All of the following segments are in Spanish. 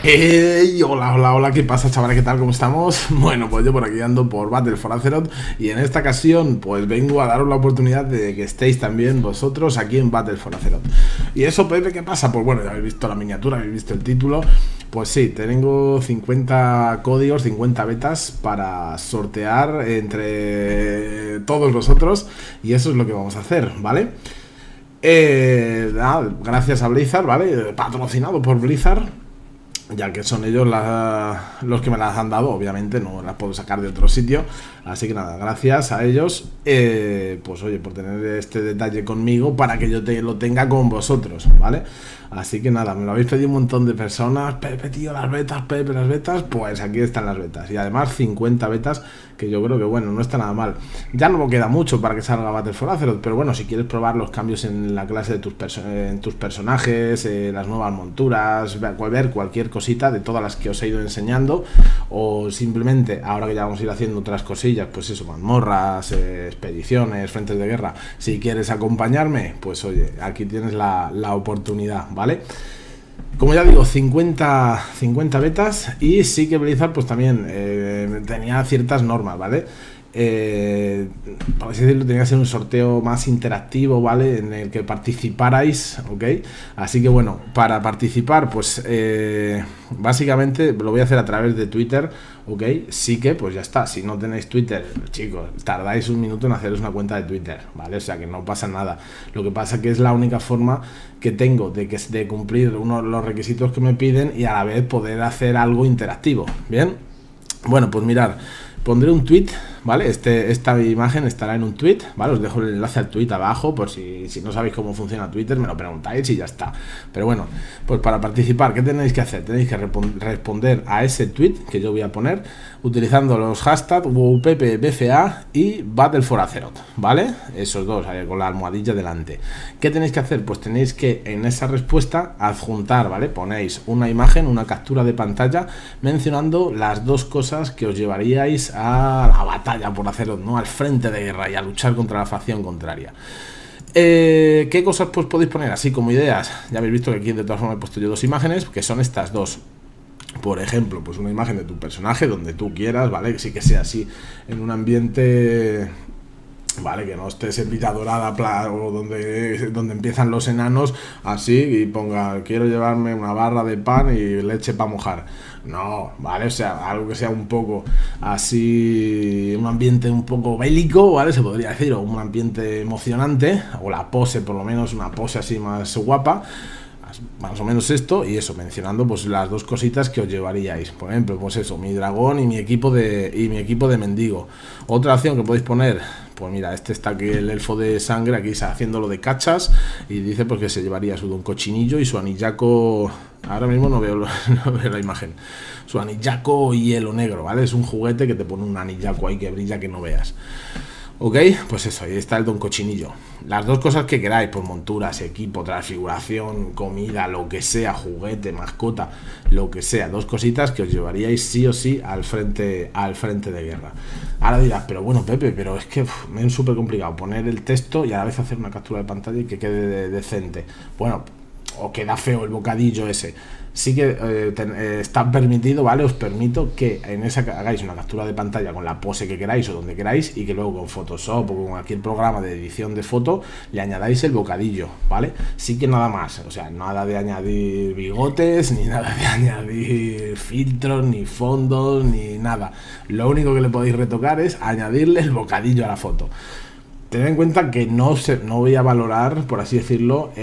Hola, hola, hola, ¿qué pasa, chavales? ¿Qué tal? ¿Cómo estamos? Bueno, pues yo por aquí ando por Battle for Azeroth y en esta ocasión pues vengo a daros la oportunidad de que estéis también vosotros aquí en Battle for Azeroth. ¿Y eso, Pepe, qué pasa? Pues bueno, ya habéis visto la miniatura, habéis visto el título. Pues sí, tengo 50 códigos, 50 betas para sortear entre todos vosotros y eso es lo que vamos a hacer, ¿vale? Gracias a Blizzard, ¿vale? Patrocinado por Blizzard, ya que son ellos los que me las han dado. Obviamente no las puedo sacar de otro sitio, así que nada, gracias a ellos, pues oye, por tener este detalle conmigo para que yo lo tenga con vosotros, ¿vale? Así que nada, me lo habéis pedido un montón de personas. Pepe, tío, las betas, Pepe, las betas. Pues aquí están las betas, y además 50 betas, que yo creo que bueno, no está nada mal. Ya no me queda mucho para que salga Battle for Azeroth, pero bueno, si quieres probar los cambios en la clase de tus personajes, las nuevas monturas, ver cualquier cosita de todas las que os he ido enseñando, o simplemente ahora que ya vamos a ir haciendo otras cosillas, pues eso, mazmorras, expediciones, frentes de guerra, si quieres acompañarme, pues oye, aquí tienes la oportunidad, ¿vale? Como ya digo, 50 betas, y sí que Blizzard pues también tenía ciertas normas, ¿vale? Por así decirlo, tenía que ser un sorteo más interactivo, ¿vale? En el que participarais, ¿ok? Así que bueno, para participar, pues básicamente lo voy a hacer a través de Twitter, ¿ok? Sí que, pues ya está, si no tenéis Twitter, chicos, tardáis un minuto en haceros una cuenta de Twitter, ¿vale? O sea que no pasa nada. Lo que pasa que es la única forma que tengo de cumplir los requisitos que me piden y a la vez poder hacer algo interactivo, ¿bien? Bueno, pues mirad, pondré un tweet, ¿vale? Esta imagen estará en un tweet, ¿vale? Os dejo el enlace al tweet abajo, por si no sabéis cómo funciona Twitter, me lo preguntáis y ya está. Pero bueno, pues para participar, ¿qué tenéis que hacer? Tenéis que responder a ese tweet que yo voy a poner utilizando los hashtags WPPBFA y Battle for Azeroth, ¿vale? Esos dos, con la almohadilla delante. ¿Qué tenéis que hacer? Pues tenéis que en esa respuesta adjuntar, ¿vale? Ponéis una imagen, una captura de pantalla mencionando las dos cosas que os llevaríais a la batalla por Azeroth, ¿no? Al frente de guerra y a luchar contra la facción contraria. ¿Qué cosas pues podéis poner así como ideas? Ya habéis visto que aquí de todas formas he puesto yo dos imágenes, que son estas dos. Por ejemplo, pues una imagen de tu personaje donde tú quieras, ¿vale? Que sí que sea así, en un ambiente, vale, que no estés en Villa Dorada o donde empiezan los enanos, así, y ponga, quiero llevarme una barra de pan y leche para mojar. No, vale, o sea, algo que sea un poco así, un ambiente un poco bélico, ¿vale? Se podría decir, o un ambiente emocionante, o la pose, por lo menos una pose así más guapa. Más o menos esto, y eso, mencionando pues las dos cositas que os llevaríais. Por ejemplo, pues eso, mi dragón y mi equipo de mendigo. Otra opción que podéis poner, pues mira, este está aquí, el elfo de sangre, aquí está haciéndolo de cachas, y dice pues que se llevaría su don cochinillo y su anillaco. Ahora mismo no veo la imagen. Su anillaco hielo negro, ¿vale? Es un juguete que te pone un anillaco ahí que brilla que no veas. Ok, pues eso, ahí está el don cochinillo. Las dos cosas que queráis, pues monturas, equipo, transfiguración, comida, lo que sea, juguete, mascota, lo que sea, dos cositas que os llevaríais sí o sí al frente de guerra. Ahora dirás, pero bueno, Pepe, pero es que me es súper complicado poner el texto y a la vez hacer una captura de pantalla y que quede decente. Bueno, o queda feo el bocadillo ese. Sí que está permitido, ¿vale? Os permito que en esa hagáis una captura de pantalla con la pose que queráis o donde queráis, y que luego con Photoshop o con cualquier programa de edición de foto le añadáis el bocadillo, ¿vale? Sí que nada más, o sea, nada de añadir bigotes, ni nada de añadir filtros, ni fondos, ni nada. Lo único que le podéis retocar es añadirle el bocadillo a la foto. Tened en cuenta que no voy a valorar, por así decirlo,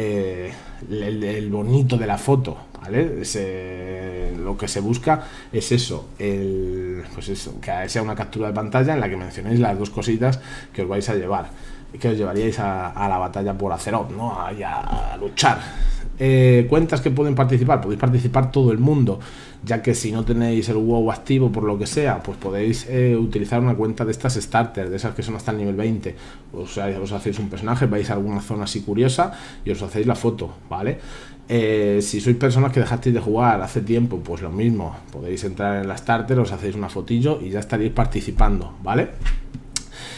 el bonito de la foto, ¿vale? Lo que se busca es eso, pues eso, que sea una captura de pantalla en la que mencionéis las dos cositas que os vais a llevar, que os llevaríais a la batalla por Azeroth, ¿no? A luchar. Cuentas que pueden participar, podéis participar todo el mundo, ya que si no tenéis el WoW activo por lo que sea, pues podéis utilizar una cuenta de estas starter, de esas que son hasta el nivel 20. O sea, os hacéis un personaje, vais a alguna zona así curiosa y os hacéis la foto, ¿vale? Si sois personas que dejasteis de jugar hace tiempo, pues lo mismo, podéis entrar en la starter, os hacéis una fotillo y ya estaréis participando, ¿vale?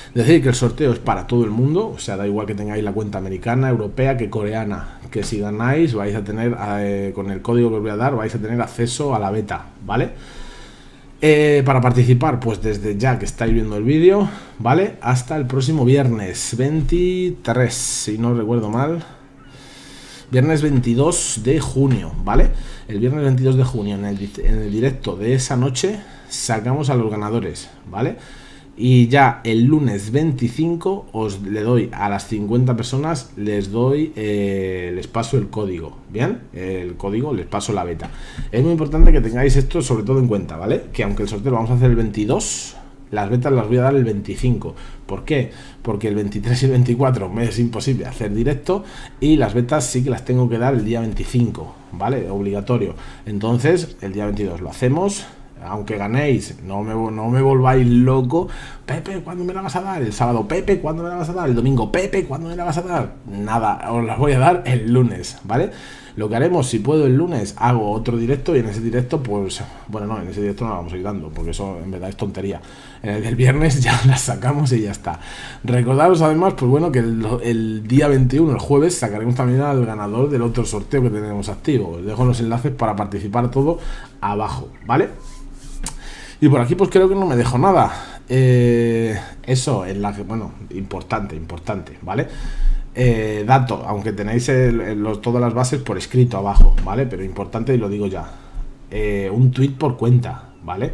Decir que el sorteo es para todo el mundo, o sea, da igual que tengáis la cuenta americana, europea que coreana, que si ganáis vais a tener, con el código que os voy a dar, vais a tener acceso a la beta, ¿vale? Para participar, pues desde ya que estáis viendo el vídeo, ¿vale? Hasta el próximo viernes 23, si no recuerdo mal. Viernes 22 de junio, ¿vale? El viernes 22 de junio, en el directo de esa noche, sacamos a los ganadores, ¿vale? Y ya el lunes 25 le doy a las 50 personas, les paso el código, ¿bien? El código, les paso la beta. Es muy importante que tengáis esto sobre todo en cuenta, ¿vale? Que aunque el sorteo lo vamos a hacer el 22, las betas las voy a dar el 25. ¿Por qué? Porque el 23 y el 24 me es imposible hacer directo y las betas sí que las tengo que dar el día 25, ¿vale? Obligatorio. Entonces, el día 22 lo hacemos. Aunque ganéis, no me volváis loco. Pepe, ¿cuándo me la vas a dar? El sábado, Pepe, ¿cuándo me la vas a dar? El domingo, Pepe, ¿cuándo me la vas a dar? Nada, os las voy a dar el lunes, ¿vale? Lo que haremos, si puedo el lunes, hago otro directo y en ese directo, pues, bueno, no, en ese directo no la vamos a ir dando, porque eso en verdad es tontería. En el del viernes ya las sacamos y ya está. Recordaros además, pues bueno, que el día 21, el jueves, sacaremos también al ganador del otro sorteo que tenemos activo. Os dejo los enlaces para participar todo abajo, ¿vale? Y por aquí pues creo que no me dejo nada. Eso es la que, bueno, importante, ¿vale? Dato, aunque tenéis todas las bases por escrito abajo, ¿vale? Pero importante y lo digo ya. Un tweet por cuenta, ¿vale?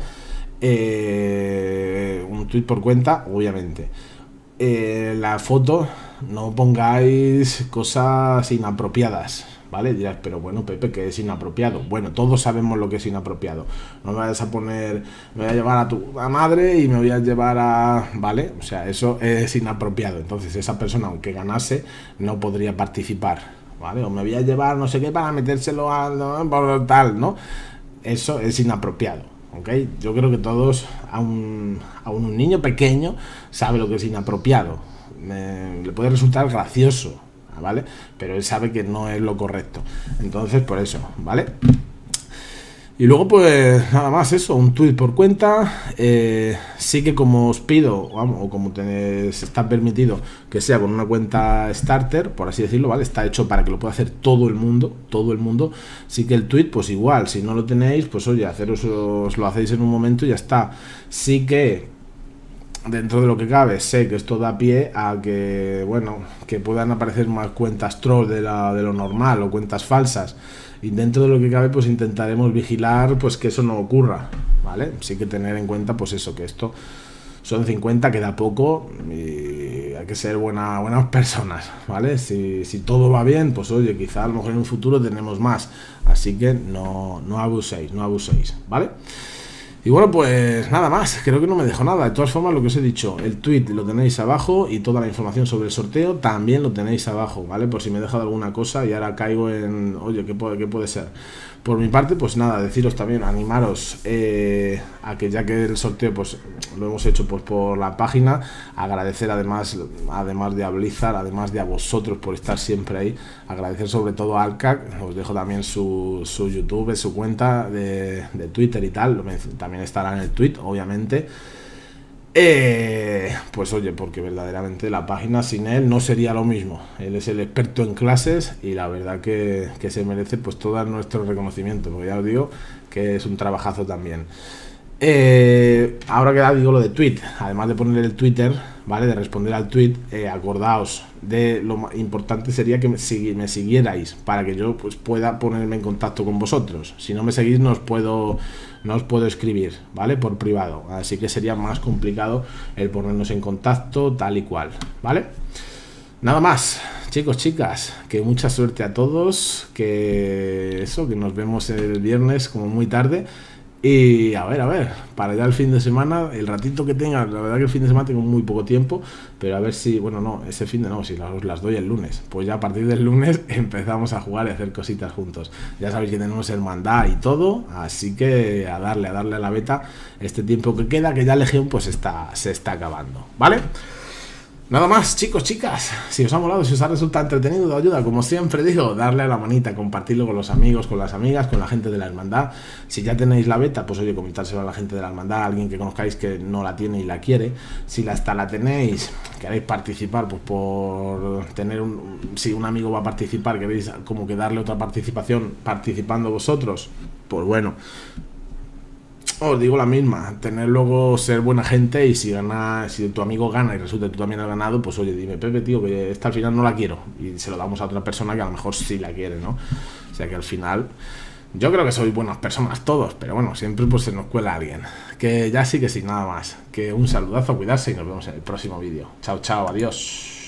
Un tweet por cuenta, obviamente. La foto, no pongáis cosas inapropiadas, ¿vale? Dirás, pero bueno, Pepe, que es inapropiado. Bueno, todos sabemos lo que es inapropiado. No me vayas a poner, me voy a llevar a tu madre y me voy a llevar a... ¿vale? O sea, eso es inapropiado. Entonces esa persona, aunque ganase, no podría participar, ¿vale? O me voy a llevar no sé qué para metérselo por tal, ¿no? Eso es inapropiado, ¿ok? Yo creo que todos, a un niño pequeño, sabe lo que es inapropiado. Le puede resultar gracioso, ¿vale? Pero él sabe que no es lo correcto. Entonces, por eso, ¿vale? Y luego, pues, nada más eso, un tweet por cuenta. Sí que como os pido, vamos, o como se está permitido que sea con una cuenta starter, por así decirlo, ¿vale? Está hecho para que lo pueda hacer todo el mundo, Sí que el tweet, pues igual, si no lo tenéis, pues oye, os lo hacéis en un momento y ya está. Sí que dentro de lo que cabe, sé que esto da pie a que, bueno, que puedan aparecer más cuentas troll de lo normal o cuentas falsas. Y dentro de lo que cabe, pues intentaremos vigilar pues que eso no ocurra, ¿vale? Sí que tener en cuenta, pues eso, que esto son 50, queda poco y hay que ser buenas personas, ¿vale? Si todo va bien, pues oye, quizá a lo mejor en un futuro tenemos más. Así que no abuséis, ¿vale? Y bueno, pues nada más, creo que no me dejo nada. De todas formas, lo que os he dicho, el tweet lo tenéis abajo y toda la información sobre el sorteo también lo tenéis abajo, ¿vale? Por si me he dejado alguna cosa y ahora caigo en, oye, ¿qué puede ser? Por mi parte, pues nada, deciros también, animaros a que ya que el sorteo pues lo hemos hecho pues por la página, agradecer además de a Blizzard, además de a vosotros por estar siempre ahí, agradecer sobre todo a Alcac, os dejo también su YouTube, su cuenta de Twitter y tal, también estará en el tweet, obviamente. Pues oye, porque verdaderamente la página sin él no sería lo mismo. Él es el experto en clases y la verdad que se merece pues todo nuestro reconocimiento, porque ya os digo que es un trabajazo también. Ahora que ya digo lo de tweet, además de poner el Twitter, ¿vale? De responder al tweet, acordaos de lo importante sería que me siguierais para que yo pues pueda ponerme en contacto con vosotros. Si no me seguís no os puedo escribir, ¿vale? Por privado, así que sería más complicado el ponernos en contacto tal y cual, ¿vale? Nada más, chicos, chicas, que mucha suerte a todos, que nos vemos el viernes como muy tarde. Y a ver, para ya el fin de semana, el ratito que tenga, la verdad que el fin de semana tengo muy poco tiempo, pero a ver si, bueno, no, ese fin de no, si las doy el lunes, pues ya a partir del lunes empezamos a jugar y a hacer cositas juntos. Ya sabéis que tenemos hermandad y todo, así que a darle a la beta este tiempo que queda, que ya Legión pues se está acabando, ¿vale? Nada más, chicos, chicas, si os ha molado, si os ha resultado entretenido, de ayuda, como siempre digo, darle a la manita, compartirlo con los amigos, con las amigas, con la gente de la hermandad. Si ya tenéis la beta, pues oye, comentárselo a la gente de la hermandad, a alguien que conozcáis que no la tiene y la quiere. Si hasta la tenéis, queréis participar, pues por tener si un amigo va a participar, queréis como que darle otra participación participando vosotros, pues bueno, os digo la misma, tener luego, ser buena gente, y si tu amigo gana y resulta que tú también has ganado, pues oye, dime, Pepe, tío, que esta al final no la quiero, y se lo damos a otra persona que a lo mejor sí la quiere, ¿no? O sea que al final, yo creo que sois buenas personas todos, pero bueno, siempre pues se nos cuela alguien. Que ya sí, nada más. Que un saludazo, cuidarse y nos vemos en el próximo vídeo. Chao, chao, adiós.